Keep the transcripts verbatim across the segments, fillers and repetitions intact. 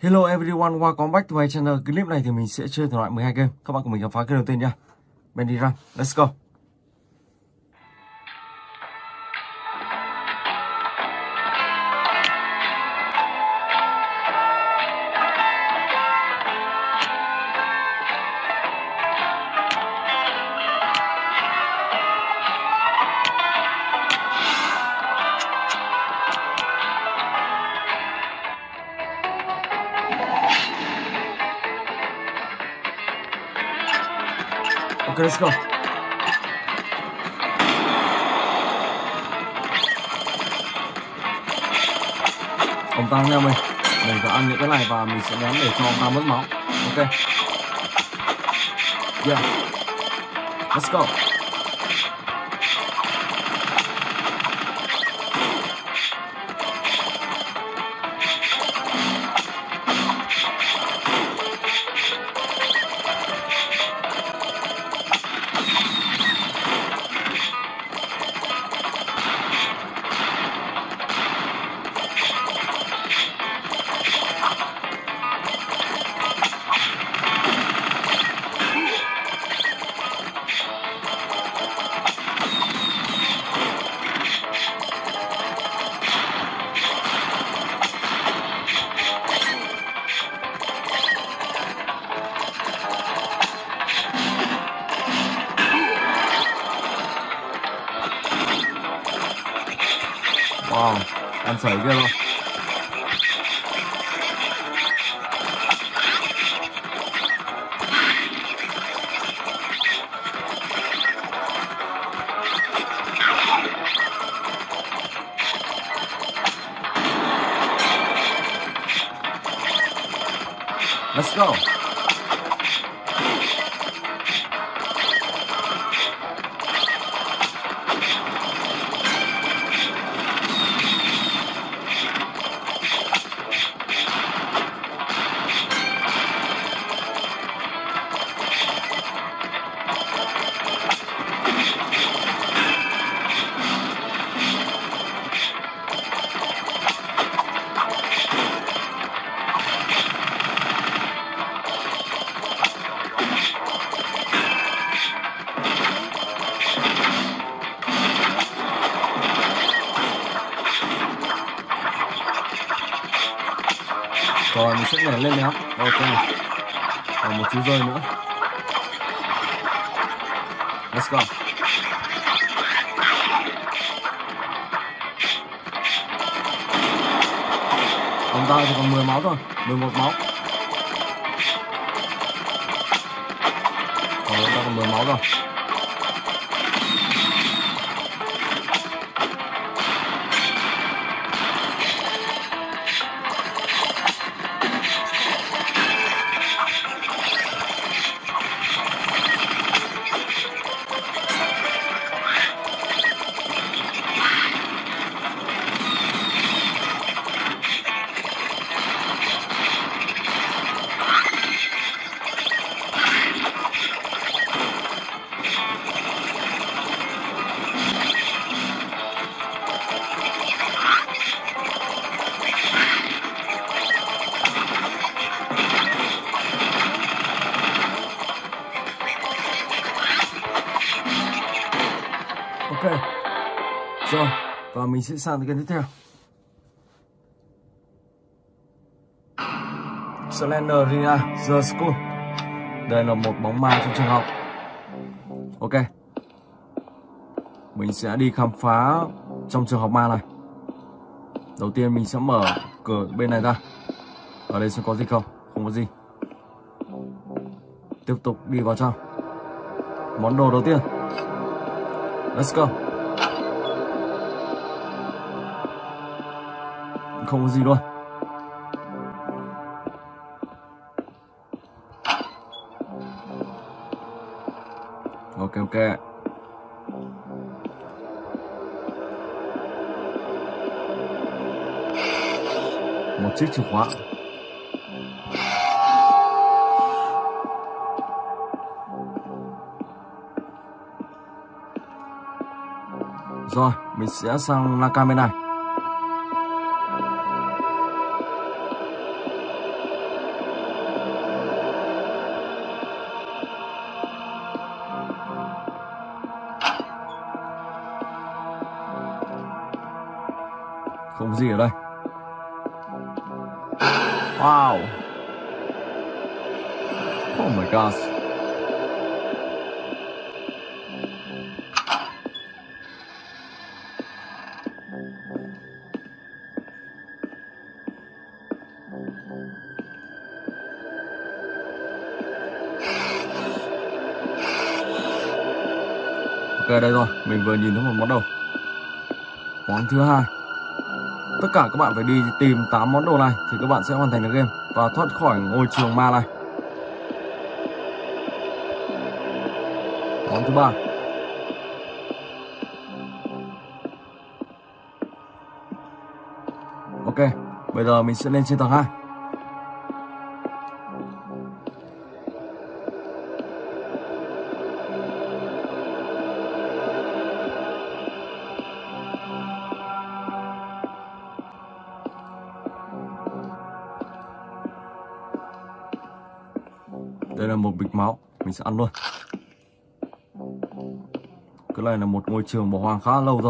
Hello everyone, welcome back to my channel. Clip này thì mình sẽ chơi thể loại mười hai game. Các bạn cùng mình khám phá cái đầu tiên nha. Bendy Run, let's go. Okay, let's go. Ông ta theo mình. Mình phải ăn những cái này và mình sẽ ném để cho ông ta mất máu. Ok. Yeah. Let's go. Wow, ăn sẩy kia luôn. Let's go. Rồi mình sẽ nhảy lên ném. Ok. Còn một chú rơi nữa. Let's go. Ông ta thì còn mười máu thôi, mười một máu. Còn ông ta còn mười máu rồi. Ok. Rồi, và mình sẽ sang tới cái tiếp theo. Slenderina The School. Đây là một bóng ma trong trường học. Ok. Mình sẽ đi khám phá trong trường học ma này. Đầu tiên mình sẽ mở cửa bên này ra. Ở đây sẽ có gì không? Không có gì. Tiếp tục đi vào trong. Món đồ đầu tiên. Let's go. Không có gì luôn. Ok ok. Một chiếc chìa khóa. Rồi, mình sẽ sang lan can bên này. động gì ở đây. Wow. Oh my god. Ok, đây rồi, mình vừa nhìn thấy một món đồ. Món thứ hai. Tất cả các bạn phải đi tìm tám món đồ này thì các bạn sẽ hoàn thành được game và thoát khỏi ngôi trường ma này. Món thứ ba. Ok, bây giờ mình sẽ lên trên tầng hai. Đây là một bịch máu, mình sẽ ăn luôn. Cái này là một ngôi trường bỏ hoang khá lâu rồi.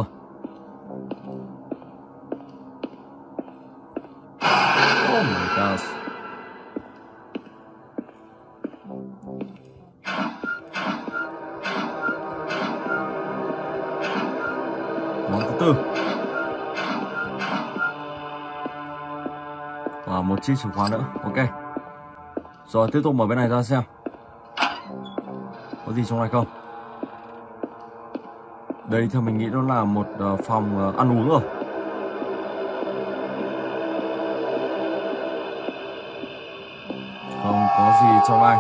Oh my god. Món thứ tư. Và một chiếc chìa khóa nữa. Ok. Rồi tiếp tục mở bên này ra xem có gì trong này không. Đây theo mình nghĩ đó là một uh, phòng uh, ăn uống rồi. Không có gì trong này.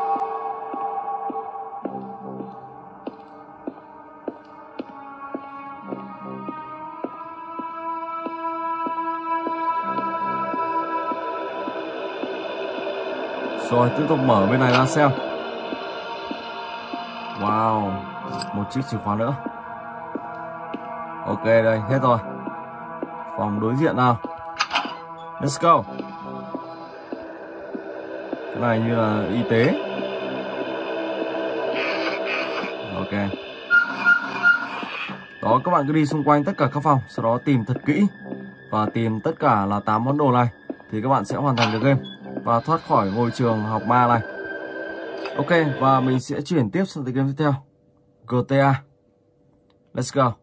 Rồi tiếp tục mở bên này ra xem. Wow, một chiếc chìa khóa nữa. Ok, đây hết rồi. Phòng đối diện nào. Let's go. Cái này như là y tế. Ok. Đó, các bạn cứ đi xung quanh tất cả các phòng, sau đó tìm thật kỹ và tìm tất cả là tám món đồ này thì các bạn sẽ hoàn thành được game và thoát khỏi ngôi trường học ma này. Ok, và mình sẽ chuyển tiếp sang tới game tiếp theo, giê tê a. Let's go.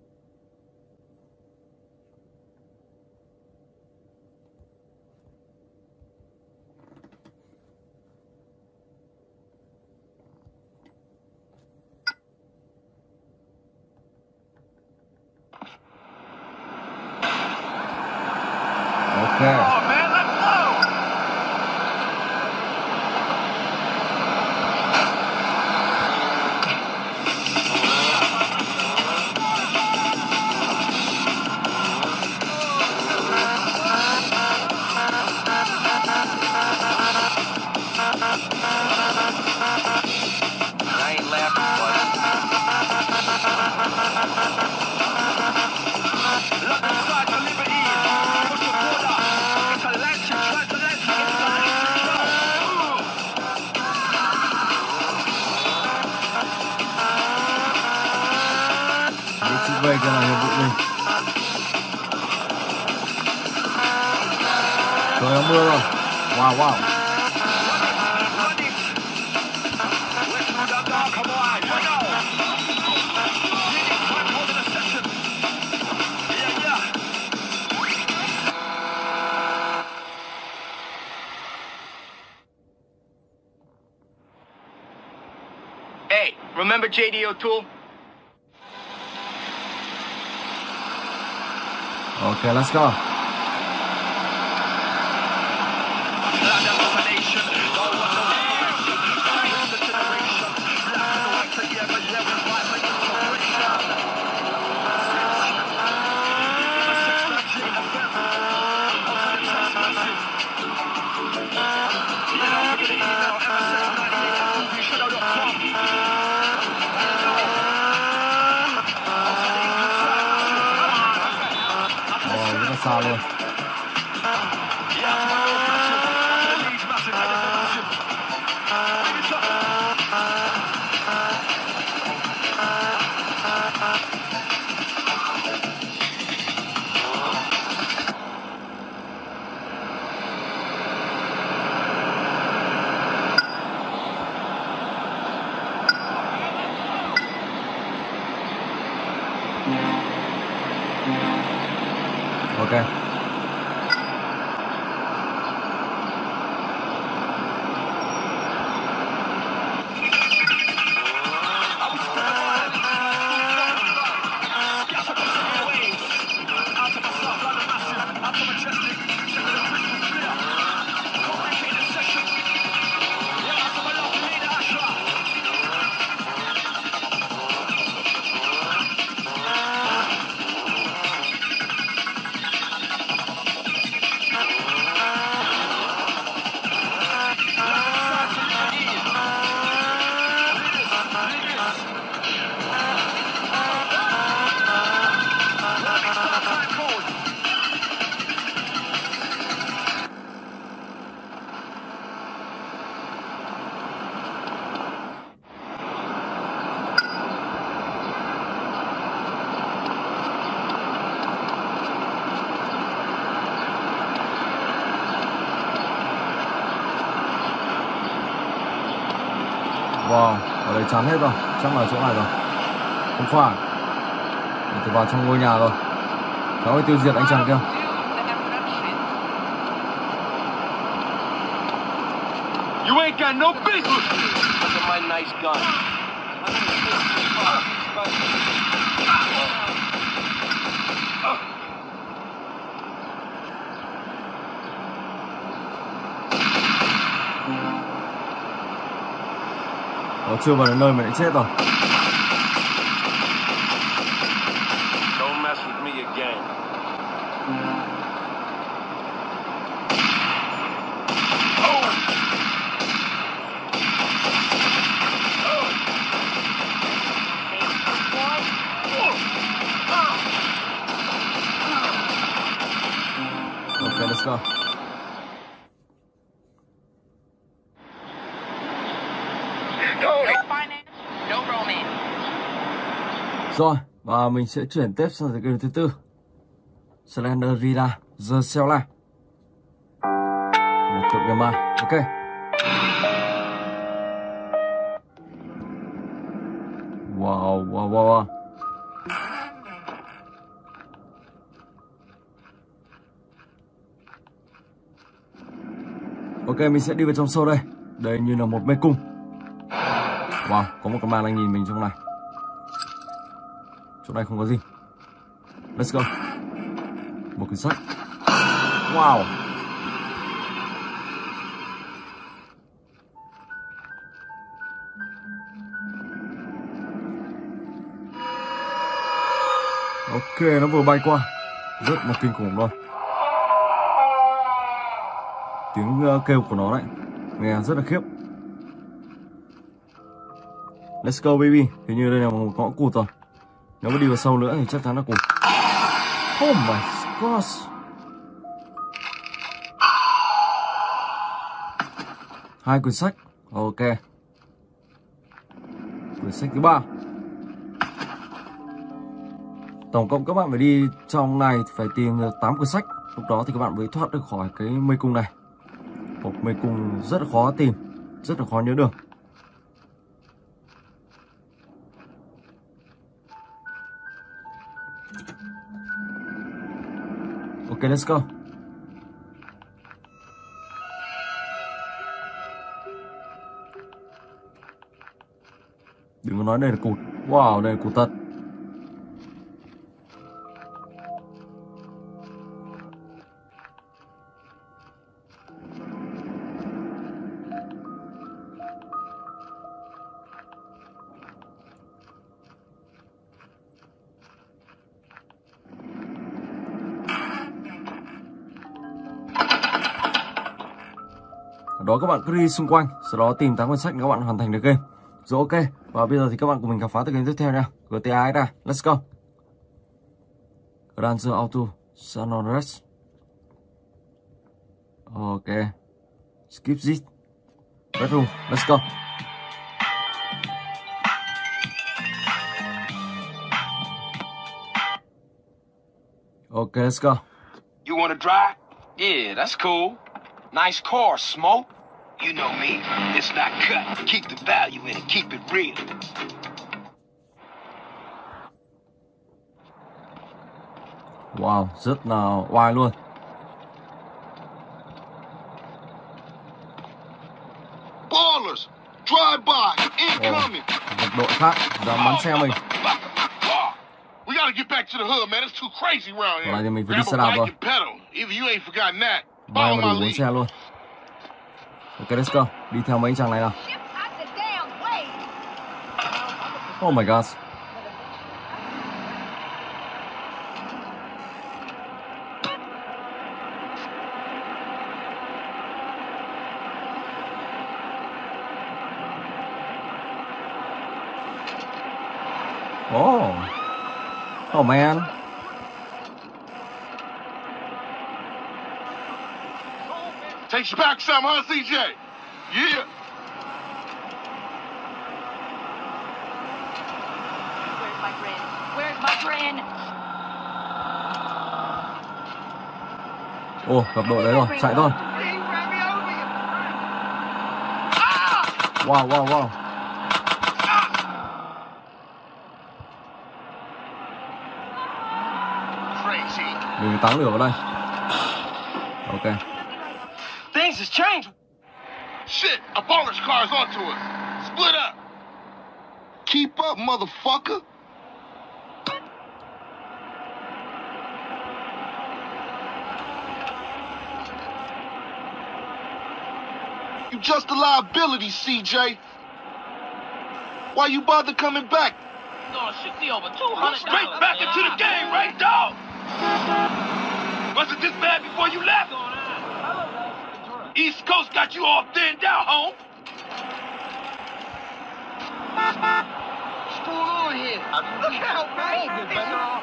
Ok. Về cái này nhiệm vụ mình. Trời ơi, mưa rồi. Wow wow. Hey, remember J D O'Toole? Okay, let's go. Xa luôn. Wow, ở đây chắn hết rồi, chắc là chỗ này rồi. Không phải. Mình thì vào trong ngôi nhà rồi. Cháu ơi tiêu diệt anh chàng kia. You ain't got no business. Look at my nice gun. Nó chưa vào đến nơi mà lại chết rồi. Don't mess with me again. Okay, let's go. Rồi, và mình sẽ chuyển tiếp sang game thứ tư. Slenderina, The Cell này. Một tựa game mai, ok. Wow, wow, wow, wow. Ok, mình sẽ đi vào trong sâu đây. Đây như là một mê cung. Wow, có một con ma đang nhìn mình trong này. Chỗ này không có gì. Let's go. Một cái sách. Wow. Ok, nó vừa bay qua. Rất là kinh khủng luôn. Tiếng uh, kêu của nó đấy. Nghe rất là khiếp. Let's go baby. Hình như đây là một ngõ cụt rồi. Nếu mà đi vào sâu nữa thì chắc chắn là cụt. Oh my gosh. Hai quyển sách. Ok. Quyển sách thứ ba. Tổng cộng các bạn phải đi trong này phải tìm được tám quyển sách. Lúc đó thì các bạn mới thoát được khỏi cái mê cung này. Một mê cung rất là khó tìm, rất là khó nhớ đường. Ok, let's go. Đừng có nói đây là cụt. Wow, đây là cụt thật. Đó các bạn cứ đi xung quanh, sau đó tìm tám quyển sách các bạn hoàn thành được game. Rồi ok, và bây giờ thì các bạn cùng mình khám phá tới game tiếp theo nha. giê tê a ra, let's go. Grand Theft Auto San Andreas. Ok. Skip this. Bedroom, let's go. Ok, let's go. You wanna drive? Yeah, that's cool. Nice car, Smoke. You know me. It's not cut. Keep the value in it. Keep it real. Wow, rất là oai luôn. Ballers, drive by, incoming. Một đội khác dám bắn xe mình. We gotta get back to the hood, man. It's too crazy around here. Còn lại thì mình phải đi Grab xe a đạp bike thôi. and pedal. Even you ain't forgotten that. Mai Follow mà my đủ bốn lead. xe luôn. Ok, let's go. Đi theo mấy anh chàng này nào. Oh my god. Oh. Oh man. Takes you back some, huh, C J? Yeah. Where's my grin? Where's my grin? Ồ, oh, gặp đội đấy rồi, chạy thôi. Wow, wow, wow. Mình táng lửa vào đây. Ok. Things has changed. Shit, a bonus car is onto us. Split up. Keep up, motherfucker. You just a liability, C J. Why you bother coming back? Oh, shit, see over two hundred dollars. Straight back into the game, right, dog? Wasn't this bad before you left? East Coast got you all thinned out, home. What's going on here? Look out, man.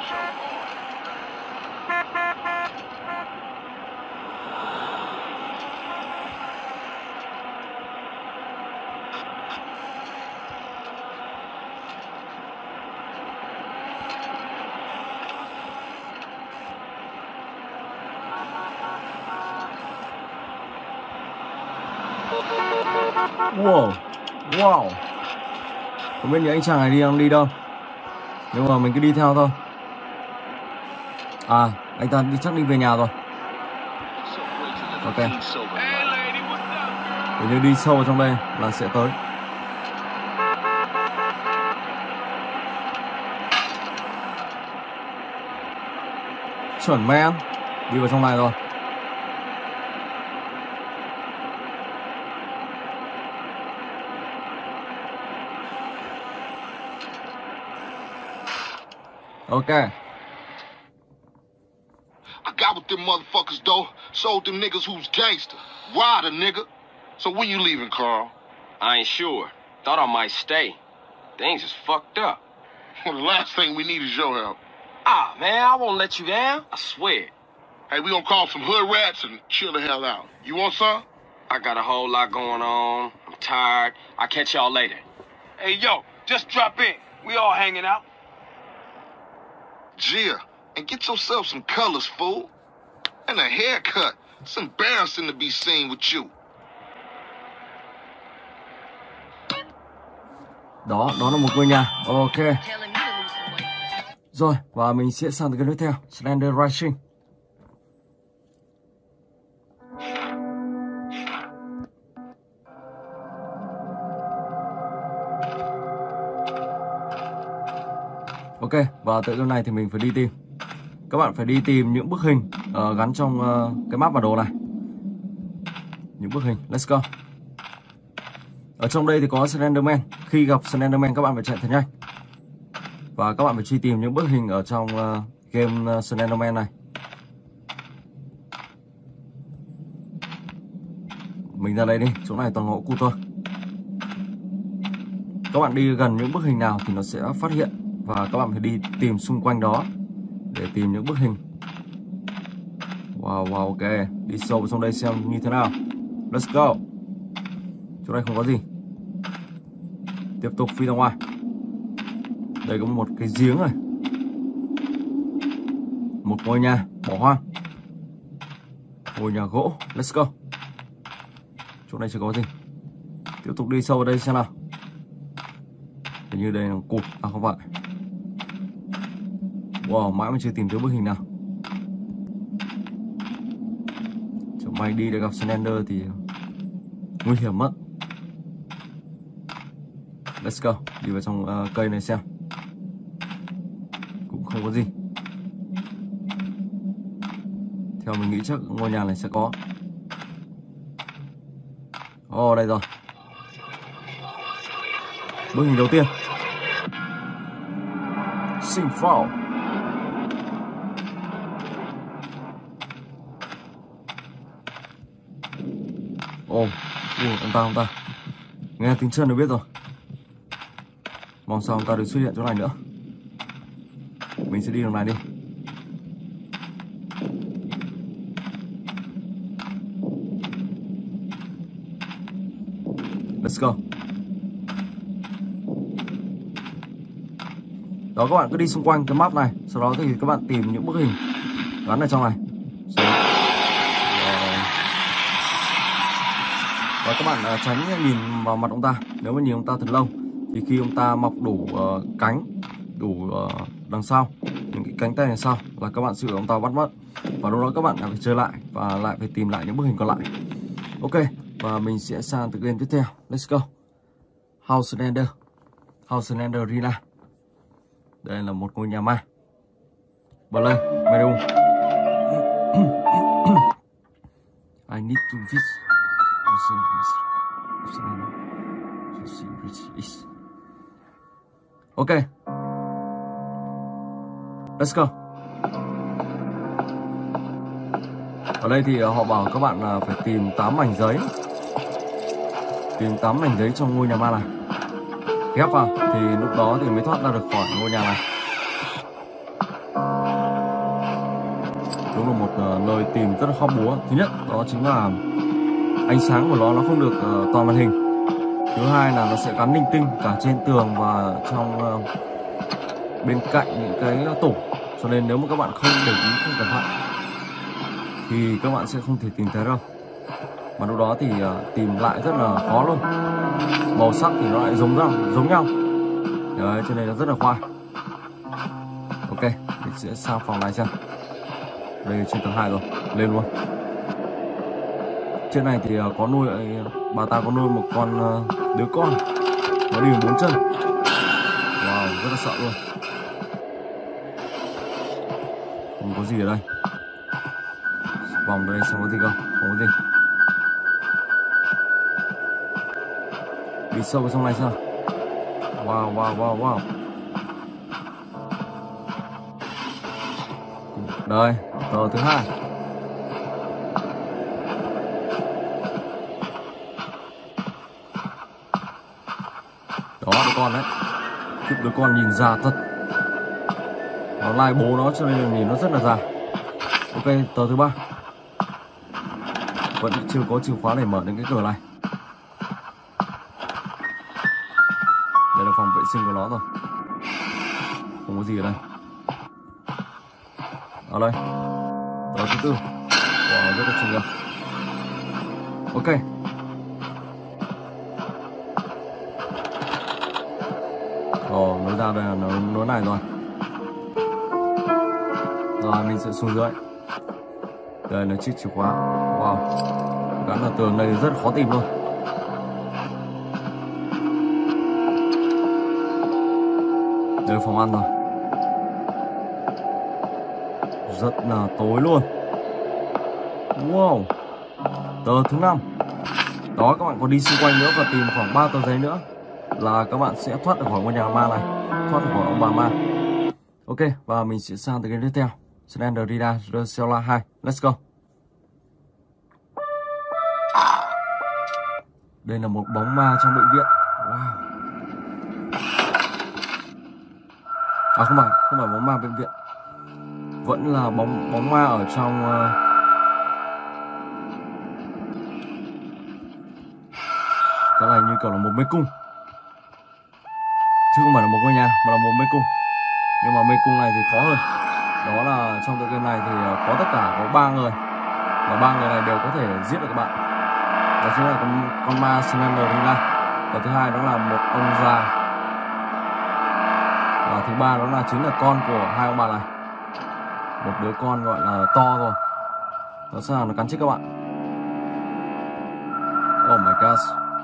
Wow, wow. Không biết những anh chàng này đi đang đi đâu, nhưng mà mình cứ đi theo thôi. À, anh ta đi chắc đi về nhà rồi. Ok. Hình như đi sâu vào trong đây là sẽ tới. Chuẩn man, đi vào trong này rồi. Okay. I got with them motherfuckers, though. Sold them niggas who's gangster. Why the nigga? So when you leaving, Carl? I ain't sure. Thought I might stay. Things is fucked up. Well, the last thing we need is your help. Ah, man, I won't let you down. I swear. Hey, we gonna call some hood rats and chill the hell out. You want some? I got a whole lot going on. I'm tired. I'll catch y'all later. Hey, yo, just drop in. We all hanging out. Gia, and get yourself some colors, fool. And a haircut. It's embarrassing to be seen with you. Đó, đó là một ngôi nhà. Ok. Rồi, và mình sẽ sang cái tiếp theo, Slender Rising. Ok, và tới lúc này thì mình phải đi tìm. Các bạn phải đi tìm những bức hình uh, gắn trong uh, cái map bản đồ này. Những bức hình, let's go. Ở trong đây thì có Slenderman. Khi gặp Slenderman các bạn phải chạy thật nhanh. Và các bạn phải truy tìm những bức hình ở trong uh, game uh, Slenderman này. Mình ra đây đi, chỗ này toàn ngõ cụt thôi. Các bạn đi gần những bức hình nào thì nó sẽ phát hiện. Và các bạn phải đi tìm xung quanh đó để tìm những bức hình. Wow, wow, ok. Đi sâu vào trong đây xem như thế nào. Let's go. Chỗ này không có gì. Tiếp tục phi ra ngoài. Đây có một cái giếng này. Một ngôi nhà bỏ hoang. Ngôi nhà gỗ. Let's go. Chỗ này chưa có gì. Tiếp tục đi sâu vào đây xem nào. Hình như đây là cụt. À không phải. Wow, mãi mà chưa tìm thấy bức hình nào. Chẳng may đi để gặp Slender thì nguy hiểm mất. Let's go. Đi vào trong uh, cây này xem. Cũng không có gì. Theo mình nghĩ chắc ngôi nhà này sẽ có. Ồ, oh, đây rồi. Bức hình đầu tiên. Sinful. Ồ, oh, ông ta, ông ta. Nghe tiếng chân được biết rồi. Mong sao ông ta được xuất hiện chỗ này nữa. Mình sẽ đi đường này đi. Let's go. Đó, các bạn cứ đi xung quanh cái map này. Sau đó thì các bạn tìm những bức hình gắn ở trong này. Và các bạn uh, tránh nhìn vào mặt ông ta. Nếu mà nhìn ông ta thật lâu thì khi ông ta mọc đủ uh, cánh, đủ uh, đằng sau, những cái cánh tay đằng sau là các bạn sẽ bị ông ta bắt mất. Và lúc đó các bạn lại phải chơi lại và lại phải tìm lại những bức hình còn lại. Ok, và mình sẽ sang tựa game tiếp theo. Let's go. Houselander. Houselander Arena. Đây là một ngôi nhà ma. Bật lên, menu. I need to visit. Ok. Let's go. Ở đây thì họ bảo các bạn là phải tìm tám mảnh giấy. Tìm tám mảnh giấy trong ngôi nhà ma này. Ghép vào thì lúc đó thì mới thoát ra được khỏi ngôi nhà này. Đúng là một uh, nơi tìm rất là khó búa. Thứ nhất đó chính là ánh sáng của nó nó không được uh, toàn màn hình. Thứ hai là nó sẽ gắn linh tinh cả trên tường và trong uh, bên cạnh những cái tủ. Cho nên nếu mà các bạn không để ý, không cẩn thận thì các bạn sẽ không thể tìm thấy đâu. Mà lúc đó thì uh, tìm lại rất là khó luôn. Màu sắc thì nó lại giống nhau, giống nhau. Đấy, cho nên nó rất là khoai. Ok, mình sẽ sang phòng này xem. Đây trên tầng hai rồi, lên luôn. Trên này thì uh, có nuôi uh, bà ta có nuôi một con uh, đứa con. Nó đi bốn chân. Wow, rất là sợ luôn. Không có gì ở đây. Vòng đây xem có gì không? Không có gì. Đi sâu vào trong này sao? Wow, wow, wow, wow. Đây, tờ thứ hai. Đó, đứa con đấy. Khiếp, đứa con nhìn già thật. Nó lai bố nó cho nên là nhìn nó rất là già. Ok, tờ thứ ba. Vẫn chưa có chìa khóa để mở đến cái cửa này. Đây là phòng vệ sinh của nó rồi. Không có gì ở đây. Ở đây tờ thứ tư. Wow, rất là xinh rồi. Ok. Ồ, nối ra đây là nối, nối này rồi. Rồi mình sẽ xuống dưới. Đây là chiếc chìa khóa. Wow, gắn ở tường này rất khó tìm luôn. Đây là phòng ăn rồi. Rất là tối luôn. Wow, tờ thứ năm. Đó, các bạn còn đi xung quanh nữa và tìm khoảng ba tờ giấy nữa là các bạn sẽ thoát được khỏi ngôi nhà ma này, thoát được khỏi ông bà ma. Ok, và mình sẽ sang tới cái tiếp theo. Slenderina Rosella hai. Let's go. Đây là một bóng ma trong bệnh viện. Wow. À không phải, không phải bóng ma bệnh viện. Vẫn là bóng bóng ma ở trong uh... cái này như kiểu là một mê cung. Chứ không phải là một ngôi nhà mà là một mê cung. Nhưng mà mê cung này thì khó hơn. Đó là trong tựa game này thì có tất cả có ba người. Và ba người này đều có thể giết được các bạn. Đó chính là con, con ma Slenderina. Và thứ hai đó là một ông già. Và thứ ba đó là chính là con của hai ông bà này. Một đứa con gọi là to rồi. Đó sẽ là nó cắn chết các bạn. Oh my god.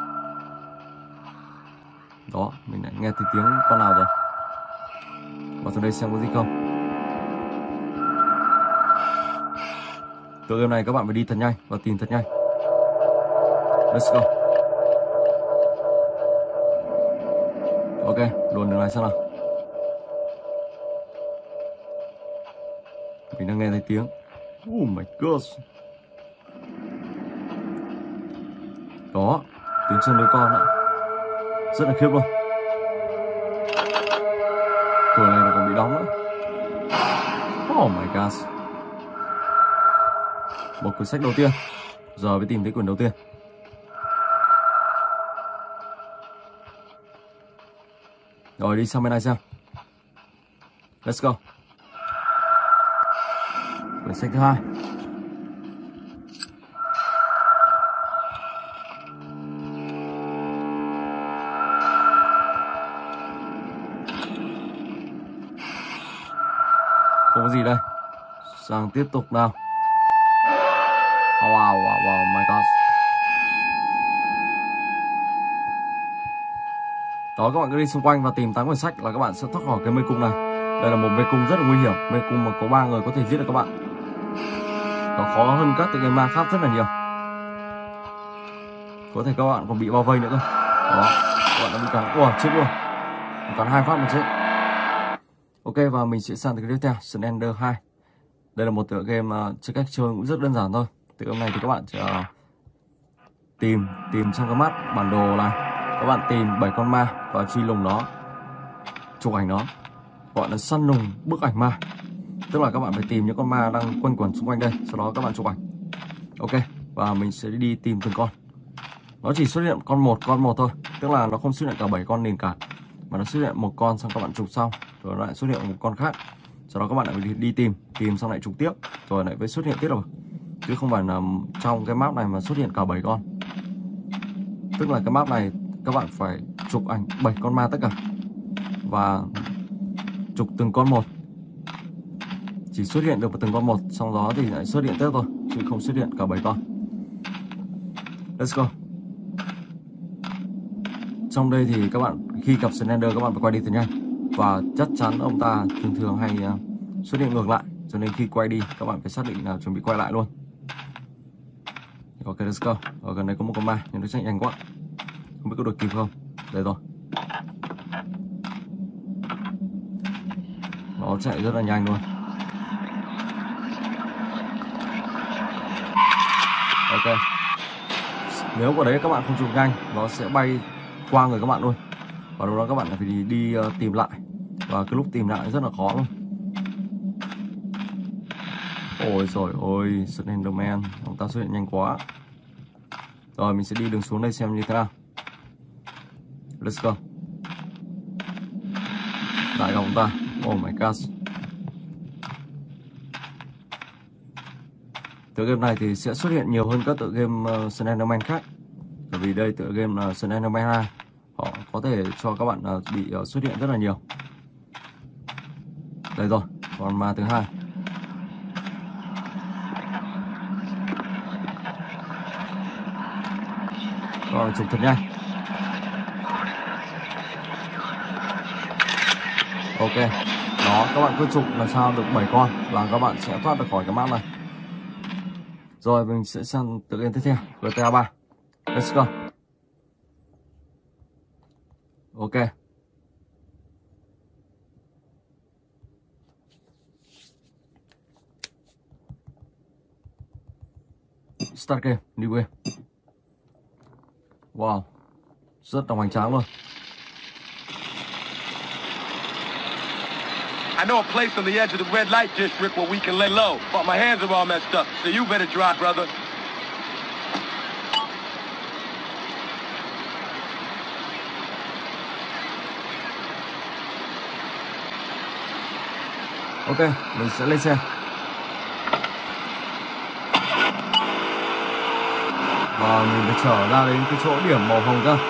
Đó, mình lại nghe thấy tiếng con nào rồi. Vào trong đây xem có gì không. Tựa game này các bạn phải đi thật nhanh và tìm thật nhanh. Let's go. Ok, luồn đường này xem nào. Mình đang nghe thấy tiếng. Oh my god. Đó, tiếng chân đứa con nữa. Rất là khiếp luôn. Cửa này là còn bị đóng nữa. Oh my god. Một quyển sách đầu tiên. Giờ mới tìm thấy quyển đầu tiên. Rồi đi sang bên này xem. Let's go. Quyển sách thứ hai. Không có gì đây. Sang tiếp tục nào. Wow, wow, wow, my god. Đó, các bạn cứ đi xung quanh và tìm tám quyển sách là các bạn sẽ thoát khỏi cái mê cung này. Đây là một mê cung rất là nguy hiểm, mê cung mà có ba người có thể giết được các bạn. Nó khó hơn các tựa game ma khác rất là nhiều. Có thể các bạn còn bị bao vây nữa cơ. Đó, các bạn đã bị cắn. Ủa, chết luôn. Cắn hai phát một chết. Ok, và mình sẽ sang từ cái tiếp theo, Slender hai. Đây là một tựa game uh, chơi cách chơi cũng rất đơn giản thôi. Tựa game này thì các bạn sẽ uh, tìm tìm trong cái map bản đồ này, các bạn tìm bảy con ma và truy lùng nó, chụp ảnh nó, gọi là săn lùng bức ảnh ma. Tức là các bạn phải tìm những con ma đang quanh quẩn xung quanh đây, sau đó các bạn chụp ảnh. Ok, và mình sẽ đi tìm từng con. Nó chỉ xuất hiện con một, con một thôi, tức là nó không xuất hiện cả bảy con liền cả, mà nó xuất hiện một con xong các bạn chụp xong, rồi lại xuất hiện một con khác. Sau đó các bạn lại đi, đi tìm, tìm xong lại chụp tiếp, rồi lại mới xuất hiện tiếp rồi. Chứ không phải là trong cái map này mà xuất hiện cả bảy con. Tức là cái map này các bạn phải chụp ảnh bảy con ma tất cả, và chụp từng con một. Chỉ xuất hiện được từng con một, sau đó thì lại xuất hiện tiếp thôi, chứ không xuất hiện cả bảy con. Let's go. Trong đây thì các bạn khi gặp Slender các bạn phải quay đi thật nhanh, và chắc chắn ông ta thường thường hay uh, xuất hiện ngược lại, cho nên khi quay đi các bạn phải xác định là chuẩn bị quay lại luôn. Ok, let's go. Ở gần đây có một con ma nhưng nó chạy nhanh quá, không biết có đuổi kịp không. Đây rồi, nó chạy rất là nhanh luôn. Ok, nếu vào đấy các bạn không chụp nhanh, nó sẽ bay qua người các bạn luôn, và lúc đó các bạn phải đi, đi uh, tìm lại, và cái lúc tìm lại rất là khó luôn. Ôi rồi ôi, Slenderman, ông ta xuất hiện nhanh quá. Rồi mình sẽ đi đường xuống đây xem như thế nào. Let's go. Lại gặp ông ta. Oh my god. Tựa game này thì sẽ xuất hiện nhiều hơn các tựa game uh, Slenderman khác. Bởi vì đây tựa game là uh, Slenderman hai, họ có thể cho các bạn uh, bị uh, xuất hiện rất là nhiều. Đây rồi, còn ma thứ hai. Rồi chụp thật nhanh. Ok, đó, các bạn cứ chụp làm sao được bảy con là các bạn sẽ thoát được khỏi cái map này. Rồi mình sẽ sang tựa game tiếp theo, giê tê a ba. Let's go. Ok. Start game, new game. Wow, rất là hoành tráng luôn. I know a place on the edge of the red light district where we can lay low, but my hands are all messed up, so you better drive, brother. Ok, mình sẽ lên xe. Và mình phải trở ra đến cái chỗ điểm màu hồng cơ.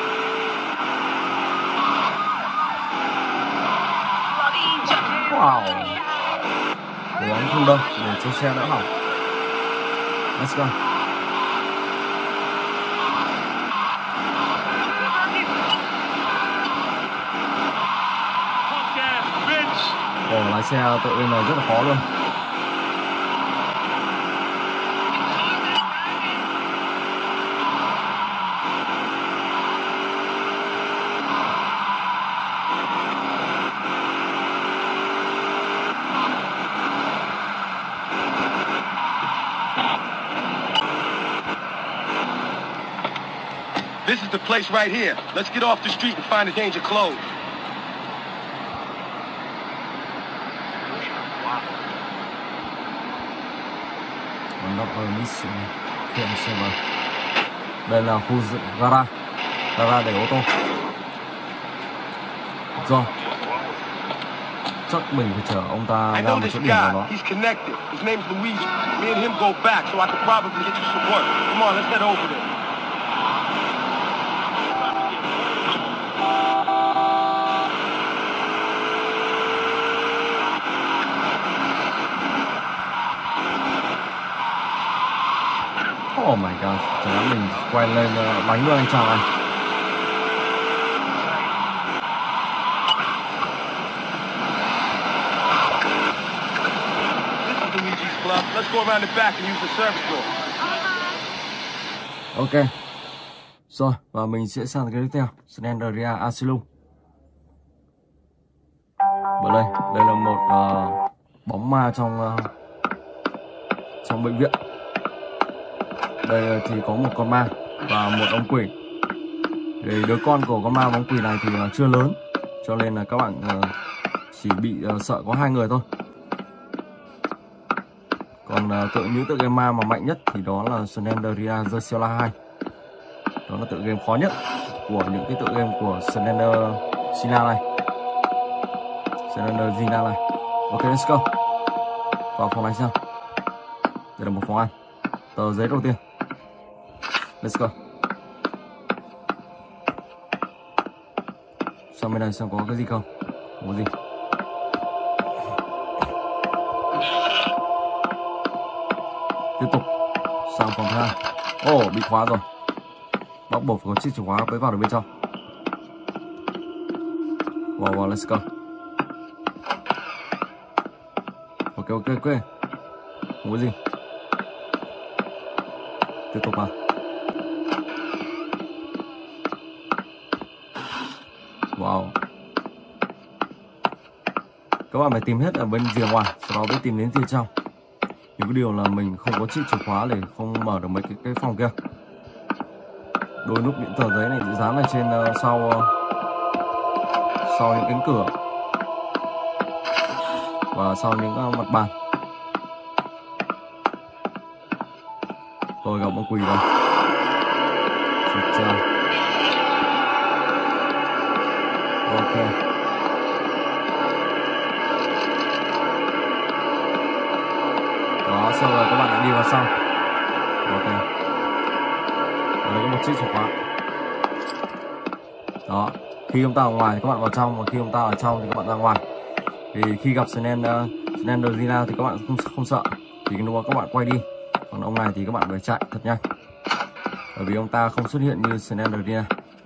Wow, cố gắng không đâu để cho xe đỡ hỏng. Let's go. Ồ, lái xe tựa game này rất là khó luôn. This is the place right here. Let's get off the street and find a danger close. Đây là khu gara, gara để ô tô. Rồi, chắc mình phải chở ông ta I ra know một this chỗ guy. điểm nào đó. He's connected. His name's Luigi. Me and him go back, so I could probably get you some work. Come on, let's head over there. quay lên uh, đánh luôn anh chàng này. Let's go around the back and use the service door. Ok. Rồi, và mình sẽ sang cái tiếp theo, Sandria Asylum. Và đây, đây là một uh, bóng ma trong uh, trong bệnh viện. Đây thì có một con ma và một ông quỷ. Thì đứa con của con ma và ông quỷ này thì uh, chưa lớn, cho nên là các bạn uh, chỉ bị uh, sợ có hai người thôi. Còn uh, tự những tựa game ma mà mạnh nhất thì đó là Sandria The Cell hai. Đó là tựa game khó nhất của những cái tựa game của Slender Zina này. Slender Zina này. Ok, let's go. Vào phòng này xem. Đây là một phòng ăn. Tờ giấy đầu tiên. Let's go. Sang bên này xem có cái gì không. Không có gì. Tiếp tục sang phòng thứ hai. Ồ, oh, bị khóa rồi. Bắt buộc phải có chiếc chìa khóa mới vào được bên trong. Wow, wow, let's go. Ok, ok, ok. Không có gì. Tiếp tục vào. Wow. Các bạn phải tìm hết ở bên rìa ngoài, sau đó mới tìm đến rìa trong. Nhưng cái điều là mình không có chiếc chìa khóa để không mở được mấy cái, cái phòng kia. Đôi lúc những tờ giấy này bị dán ở trên uh, sau uh, sau những cánh cửa và sau những uh, mặt bàn. Tôi gặp ông quỷ rồi. Ok. Đó, xong rồi các bạn đã đi vào trong. Ok. Đây có một chiếc chìa khóa. Đó, khi chúng ta ở ngoài thì các bạn vào trong, và khi chúng ta ở trong thì các bạn ra ngoài. Thì khi gặp Slender Zina thì các bạn không không sợ, thì lúc đó các bạn quay đi. Còn ông này thì các bạn phải chạy thật nhanh, bởi vì ông ta không xuất hiện như Slender Zina.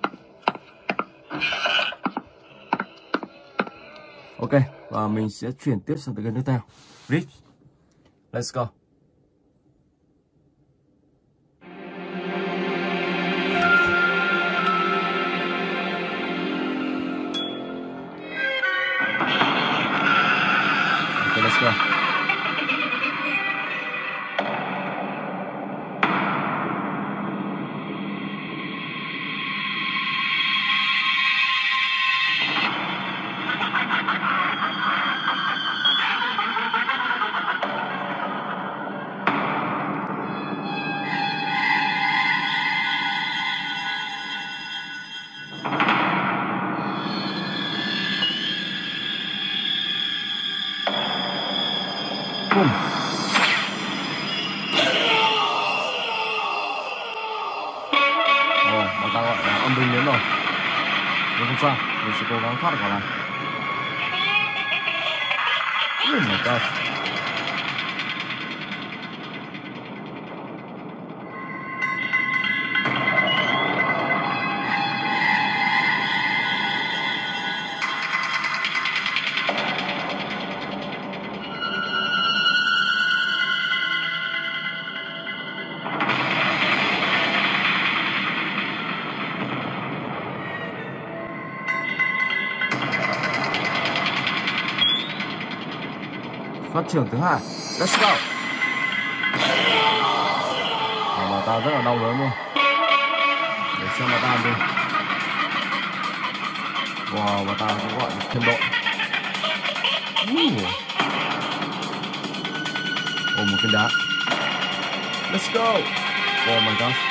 Ok, và mình sẽ chuyển tiếp sang tới cái tiếp theo, Rich. Let's go. Okay, let's go. Boom. Ồ, mà ta gọi là âm binh đến rồi. Nhưng không sao, mình sẽ cố gắng thoát được khỏi này. Oh my god. Phát triển thứ hai. Let's go. Và ta rất là đau đớn luôn. Để xem bà ta đi. Wow, bà ta cũng gọi được thêm độ. Ồ, một cái đá. Let's go. Oh my gosh.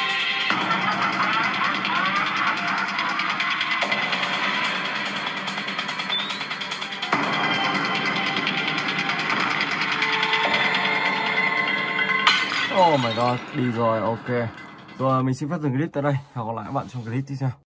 Oh my god, đi rồi, ok. Rồi mình xin phép dừng clip tại đây. Hẹn gặp lại các bạn trong clip tiếp theo.